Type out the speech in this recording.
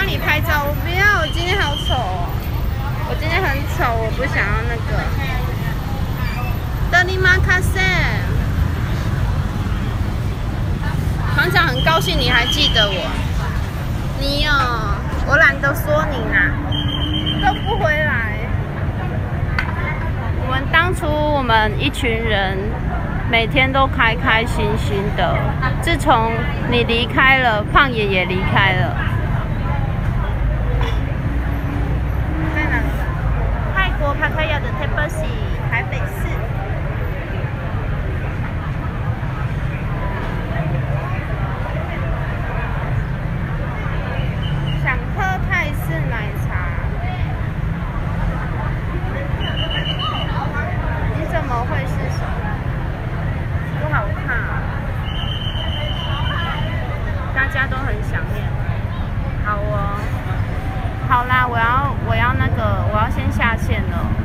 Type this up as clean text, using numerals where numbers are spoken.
帮你拍照，我不要，我今天好丑哦，我今天很丑，我不想要那个。德里马卡塞，团长很高兴你还记得我，你哦，我懒得说你啦，都不回来。我们一群人每天都开开心心的，自从你离开了，胖爷也离开了。在哪里？泰国帕塔亚的 Tepesi 台北市。想喝泰式奶茶。你怎么会是什么？不好看啊！大家都很想念。好哦，好啦，我要那个，我要先下线了。